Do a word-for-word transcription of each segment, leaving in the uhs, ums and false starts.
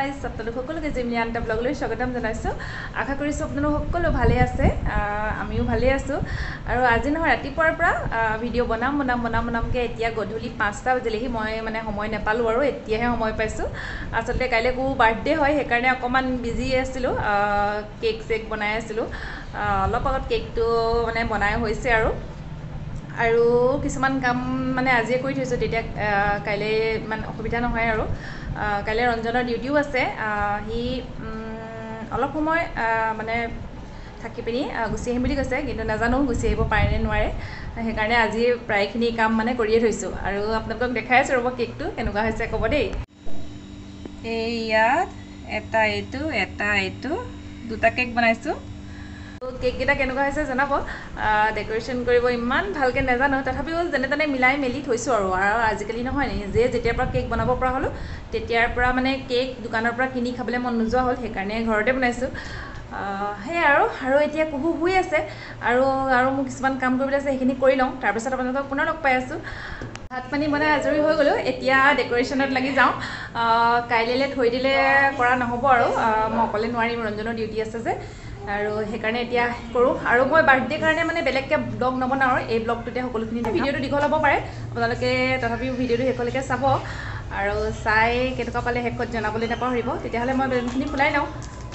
guys আপোনালোক সকলোকে জিমলিয়ানটা ব্লগলৈ স্বাগতম জনাইছো আশা কৰিছো আপোনালোক সকলো ভালে আছে আমিও ভালে আছো আৰু আজি নহয় ৰাতিপুৱাৰ পৰা ভিডিও বনাম বনাম বনাম বনামকে এতিয়া গধূলি পাঁচটা বাজিলেহি মই মানে সময় নেপালো আৰু এতিয়াহে সময় পাইছো আসলে কাইলে কো বাৰ্থডে হয় হেকাৰণে অকমান বিজি আছিলো কেক চেক বনাই আছিলো অলপ আগত কেকটো মানে বনাই হৈছে আৰু আৰু কিছুমান কাম মানে আজি কৰি থৈছো তেতিয়া কাইলে মানে অসুবিধা নহয় আৰু কাইলে ৰঞ্জনৰ ডিউটিও আছে হি অলপ সময় মানে থাকি পিনি গুছি আহিম বুলি কৈছে কিন্তু নাজানো গুছি আহিব পাৰে নে নোৱাৰে হেকাৰণে আজি প্ৰায়খিনি কাম মানে কৰিয়ে থৈছো আৰু আপোনালোকক দেখাই আছো ৰব কেকটো কেনেকুৱা হৈছে ক'ব দেই এই ইয়াত এটা এটো এটা এটো দুটা কেক বনাইছো কেক কেটা কেনেকুৱা হৈছে জনাব ডেকোৰেশন কৰিব ইমান ভালকে নাজানো তথাপিও জনে তনে মিলাই মেলি থৈছো আৰু আজিকালি নহয় যে যেতিয়াৰ পৰা কেক বনাব পৰা হলো তেতিয়াৰ পৰা মানে কেক দোকানৰ পৰা কিনি খাবলৈ মন নোযোৱা হ'ল হেকাৰণে ঘৰতে বনাইছো হে আৰু আৰু এতিয়া কুহু শুই আছে আৰু আৰু মোক কিছুমান কাম কৰিবলৈ আছে সেইখিনি কৰি লওঁ তাৰ পিছত আপোনালোকক পুনৰ লগ পাই আছো ভাত পানী বনাই আজৰি হৈ গলো এতিয়া ডেকোৰেশনত লাগি যাওঁ কাইলেলে থৈ দিলে কৰা নহব আৰু মই অকলে নোৱাৰিম ৰঞ্জনৰ ডিউটি আছে যে আৰু হেকাৰণে এতিয়া কৰো আৰু মই বাৰ্থডে কাৰণে মানে বেলেগকে ব্লগ নবনাও এই ব্লগটোতে সকলোখিনি ভিডিওটো দীঘল হ'ব পাৰে আপোনালোকে তথাপিও ভিডিওটো হেকলৈকে চাব আৰু চাই কেনেকুৱা পালে হেকত জনাবলৈ নাপাহৰিব তেতিয়াহ'লে মই বেলুনখিনি ফুলাই লওঁ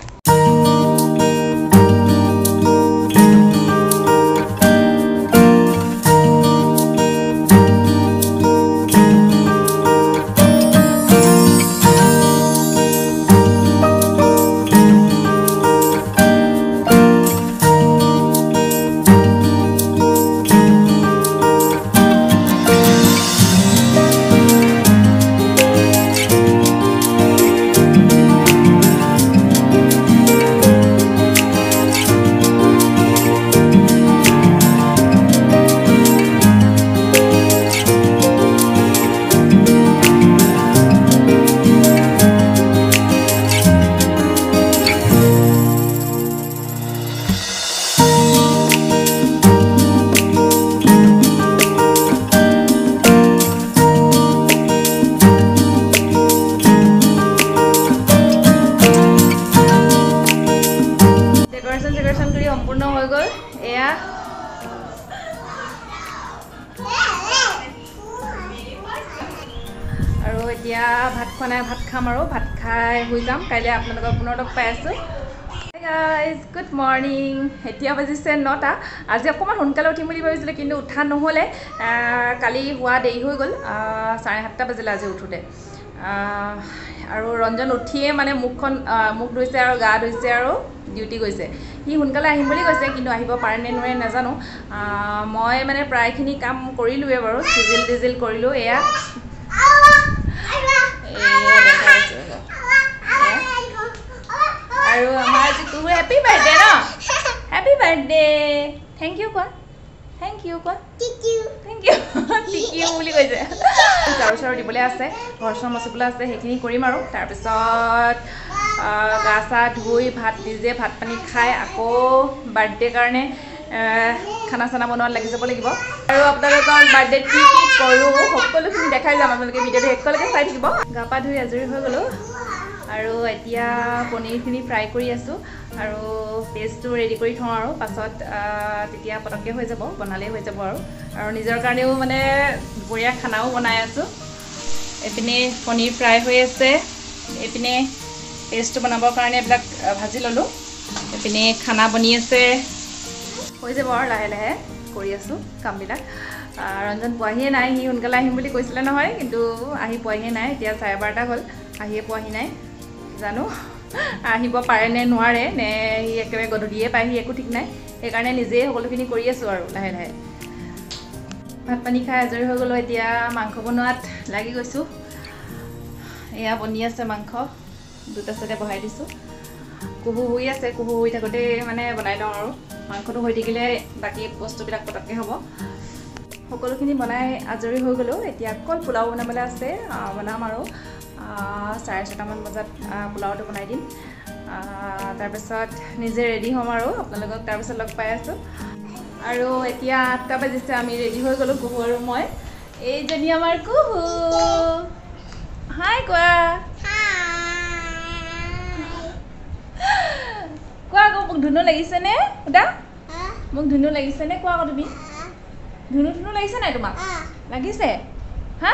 সম্পূৰ্ণ হৈ গল এয়া আৰু এতিয়া ভাত খোৱা নাই ভাত খাম আৰু ভাত খাই হৈ যাম কাইলৈ আপোনালোকৰ পুনৰ লগ পাই আছো গাইজ গুড মৰ্নিং এতিয়া বাজিছে নটা আজি অকণমান সোনকালে উঠিম বুলি ভাবিছিলোঁ কিন্তু উঠা নহ'লে কালি হোৱা দেৰি হৈ গ'ল চাৰে সাতটা বাজিলে আজি উঠোতে আৰু ৰঞ্জন উঠিয়ে মানে মুখখন মুখ ধুইছে আৰু গা ধুইছে আৰু ডিউটি গৈছে সি সোনকালে আহিম বুলি কৈছে কিন্তু আহিব পাৰে নে নোৱাৰে নাজানো মই মানে প্ৰায়খিনি কাম কৰিলোৱে বাৰু চিজিল টিজিল কৰিলোঁ এয়া আৰু আমাৰ আজি কুহু হেপী বাৰ্থডে ন হেপী বাৰ্থডে থেংক ইউ কোৱা থেংক ইউ কোৱা থেংক ইউ থেংক ইউ বুলি কৈছে ঝাৰু চাৰু দিবলৈ আছে ঘৰ চৰ মচিবলৈ আছে সেইখিনি কৰিম আৰু তাৰপিছত গা চা ধুই ভাত নিজে ভাত পানী খাই আকৌ বাৰ্থডে কাৰণে খানা চানা বনোৱাত লাগি যাব লাগিব আৰু আপোনালোকৰ বাৰ্থডেত কি কি কৰোঁ সকলোখিনি দেখাই যাম আপোনালোকে ভিডিঅ'টো একেলগে চাই থাকিব গা পা ধুই আজৰি হৈ গ'লোঁ আৰু এতিয়া পনীৰখিনি ফ্ৰাই কৰি আছোঁ আৰু পেষ্টটো ৰেডি কৰি থওঁ আৰু পাছত তেতিয়া পটককৈ হৈ যাব বনালেই হৈ যাব আৰু আৰু নিজৰ কাৰণেও মানে দুপৰীয়া খানাও বনাই আছোঁ এইপিনে পনীৰ ফ্ৰাই হৈ আছে এইপিনে পেষ্টটো বনাবৰ কাৰণে এইবিলাক ভাজি ল'লোঁ এইপিনে খানা বনি আছে হৈ যাব আৰু লাহে লাহে কৰি আছোঁ কামবিলাক ৰঞ্জন পোৱাহিয়ে নাই সি সোনকালে আহিম বুলি কৈছিলে নহয় কিন্তু আহি পোৱাহিয়ে নাই এতিয়া চাৰে বাৰটা হ'ল আহিয়ে পোৱাহি নাই জানো আহিব পাৰে নে নোৱাৰে নে সি একেবাৰে গধূলিয়ে পায় সি একো ঠিক নাই সেইকাৰণে নিজেই সকলোখিনি কৰি আছোঁ আৰু লাহে লাহে ভাত পানী খাই আজৰি হৈ গ'লোঁ এতিয়া মাংস বনোৱাত লাগি গৈছোঁ এয়া বনি আছে মাংস দুটা চাইডে বহাই দিছোঁ কুহু শুই আছে কুহু শুই থাকোঁতে মানে বনাই লওঁ আৰু মাংসটো হৈ থাকিলে বাকী বস্তুবিলাক পটককৈ হ'ব সকলোখিনি বনাই আজৰি হৈ গ'লোঁ এতিয়া অকল পোলাও বনাবলৈ আছে বনাম আৰু চাৰে ছটামান বজাত পোলাওটো বনাই দিম তাৰপিছত নিজে ৰেডি হ'ম আৰু আপোনালোকক তাৰপিছত লগ পাই আছোঁ আৰু এতিয়া আঠটা বাজিছে আমি ৰেডি হৈ গ'লোঁ কুহু আৰু মই এইজনী আমাৰ কুহু হাই কোৱা মোক ধুনু লাগিছে নে ওটা মোক ধুনু লাগিছে নে কোৱা তুমি ধুনু ধুনু লাগিছে নাই তোমাক লাগিছে হা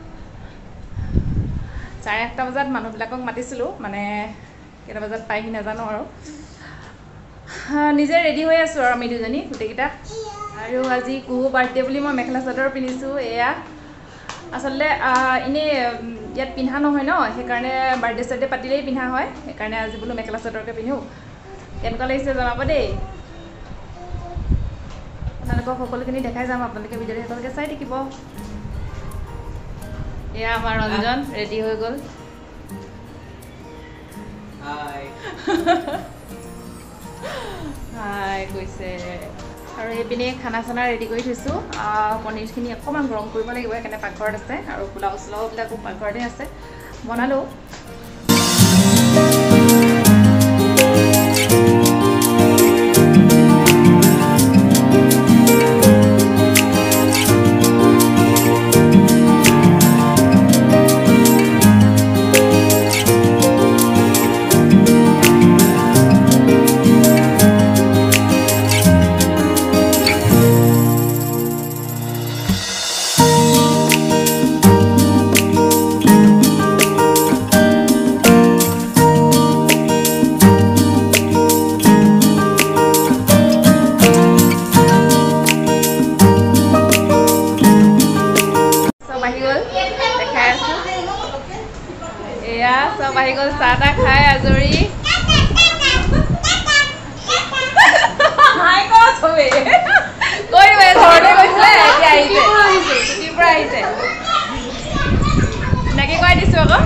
চাৰে আঠটা বজাত মানুহবিলাকক মাতিছিলোঁ মানে কেইটা বজাত পাইহি নাজানো আৰু নিজে ৰেডি হৈ আছোঁ আৰু আমি দুজনী গোটেইকেইটা আৰু আজি কুহু বাৰ্থডে বুলি মই মেখেলা চাদৰ পিন্ধিছোঁ এয়া আচলতে এনেই ইয়াত পিন্ধা নহয় ন সেইকাৰণে বাৰ্থডে চাৰ্থডে পাতিলেই পিন্ধা হয় সেইকাৰণে আজি বোলো মেখেলা চাদৰকে পিন্ধোঁ কেনেকুৱা লাগিছে জনাব দেই আপোনালোকক সকলোখিনি দেখাই যাম আপোনালোকে ভিডিঅ'টো সকলোকে চাই থাকিব এয়া আমাৰ ৰঞ্জন ৰেডি হৈ গ'ল হাই হাই কৈছে আৰু এইপিনে খানা চানা ৰেডি কৰি থৈছোঁ পনীৰখিনি অকণমান গৰম কৰিব লাগিব সেইকাৰণে পাকঘৰত আছে আৰু পোলাও চোলাওবিলাকো পাকঘৰতে আছে বনালোঁ চব আহি গ'ল চাহ তাহ খাই আজৰি হাই ক চবে কৈ দিব ঘৰতে গৈছিলে এতিয়া আহিছে ছুটিৰ পৰা আহিছে নাকি কৈ দিছোঁ আকৌ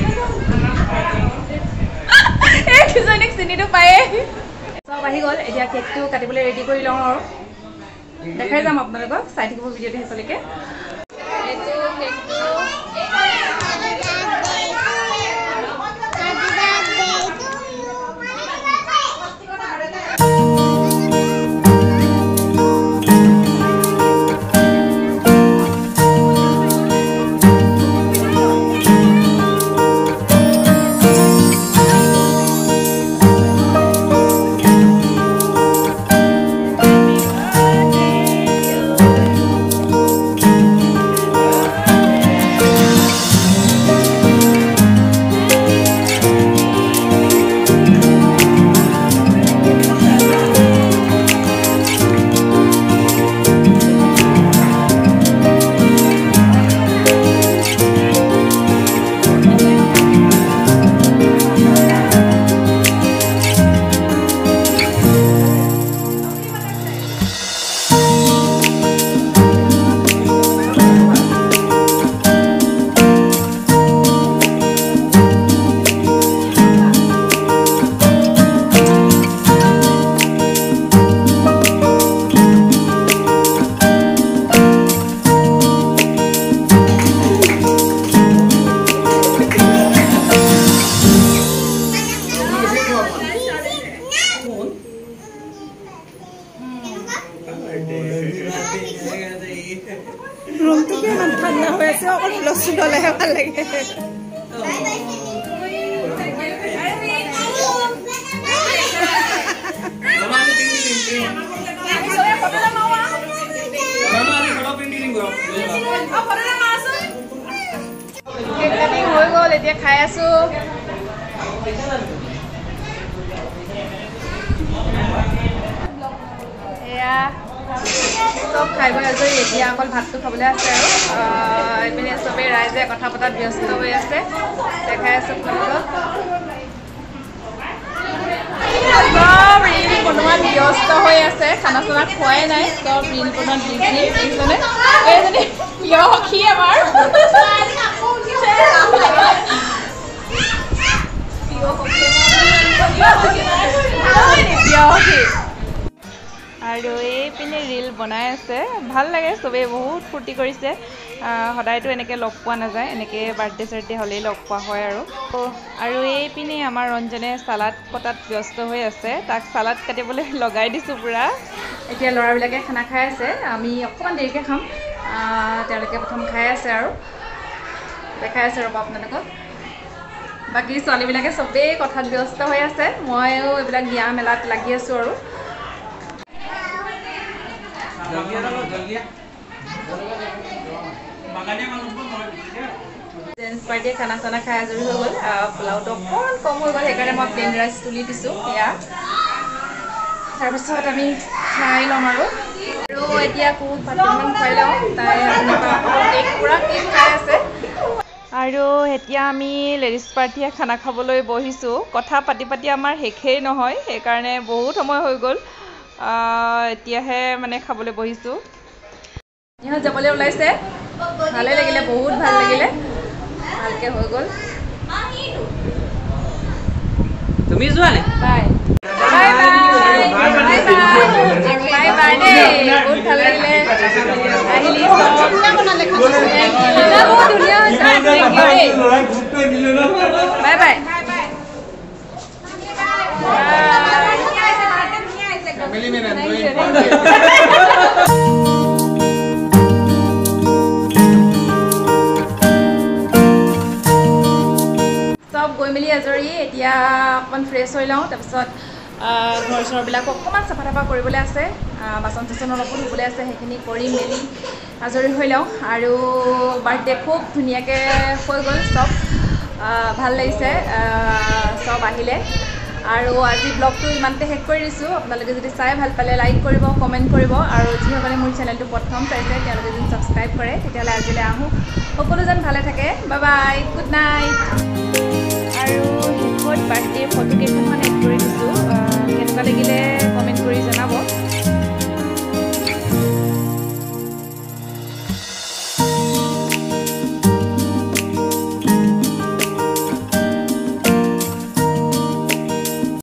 এই কিজনীক চিনিটো পায়ে চব আহি গ'ল এতিয়া কেকটো কাটিবলৈ ৰেডি কৰি লওঁ আৰু দেখাই যাম আপোনালোকক চাই থাকিব ভিডিঅ'টো শেষলৈকে এইটো কেকটো ৰুমটো কিমান ঠাণ্ডা হৈ আছে অকল লছু ল'লেহে ভাল লাগে হৈ গ'ল এতিয়া খাই আছো এয়া চব খাই বৈ আজৰি এতিয়া অকল ভাতটো খাবলৈ আছে আৰু এইপিনে চবেই ৰাইজে কথা পতাত ব্যস্ত হৈ আছে দেখাই আছো আপোনালোকক চব ৰিল বনোৱাত ব্যস্ত হৈ আছে খানা চানা খোৱাই নাই চব ৰিল বনোৱাত বিজি এইজনে এইজনী প্ৰিয়সী আমাৰ প্ৰিয়সী আৰু এইপিনে ৰিল বনাই আছে ভাল লাগে চবেই বহুত ফূৰ্তি কৰিছে সদায়তো এনেকৈ লগ পোৱা নাযায় এনেকৈ বাৰ্থডে চাৰ্থডে হ'লেই লগ পোৱা হয় আৰু আৰু এইপিনে আমাৰ ৰঞ্জনে চালাড কটাত ব্যস্ত হৈ আছে তাক চালাড কাটিবলৈ লগাই দিছোঁ পূৰা এতিয়া ল'ৰাবিলাকে খানা খাই আছে আমি অকণমান দেৰিকৈ খাম তেওঁলোকে প্ৰথম খাই আছে আৰু দেখাই আছে ৰ'ব আপোনালোকক বাকী ছোৱালীবিলাকে চবেই কথাত ব্যস্ত হৈ আছে ময়ো এইবিলাক দিয়া মেলাত লাগি আছোঁ আৰু জেন্টছ পাৰ্টিয়ে খানা চানা খাই আজৰি হৈ গ'ল পোলাওটো অকণমান কম হৈ গ'ল সেইকাৰণে মই প্লেইন ৰাইচ তুলি দিছোঁ এয়া তাৰপিছত আমি খাই ল'ম আৰু আৰু এতিয়া কুহুক ভাতকেইটামান খুৱাই লওঁ তাই কেক পূৰা কেক খাই আছে আৰু এতিয়া আমি লেডিজ পাৰ্টিয়ে খানা খাবলৈ বহিছোঁ কথা পাতি পাতি আমাৰ শেষেই নহয় সেইকাৰণে বহুত সময় হৈ গ'ল এতিয়াহে মানে খাবলৈ বহিছোঁ ইহঁত যাবলৈ ওলাইছে ভালে লাগিলে বহুত ভাল লাগিলে ভালকৈ হৈ গ'ল তুমি যোৱা নে bye bye bye bye bye দেই বহুত ভাল লাগিলে আহিলি বহুত ধুনীয়া বাই বাই চব গৈ মেলি আজৰি এতিয়া অকণমান ফ্ৰেছ হৈ লওঁ তাৰপিছত ঘৰ চৰবিলাক অকণমান চাফা তাফা কৰিবলৈ আছে বাচন চাচন অলপো ধুবলৈ আছে সেইখিনি কৰি মেলি আজৰি হৈ লওঁ আৰু বাৰ্থডে খুব ধুনীয়াকৈ হৈ গ'ল চব ভাল লাগিছে চব আহিলে আৰু আজি ব্লগটো ইমানতে শেষ কৰি দিছোঁ আপোনালোকে যদি চাই ভাল পালে লাইক কৰিব কমেণ্ট কৰিব আৰু যিসকলে মোৰ চেনেলটো প্ৰথম চাইছে তেওঁলোকে যদি ছাবস্ক্ৰাইব কৰে তেতিয়াহ'লে আজিলৈ আহোঁ সকলো যেন ভালে থাকে বাই বাই গুড নাইট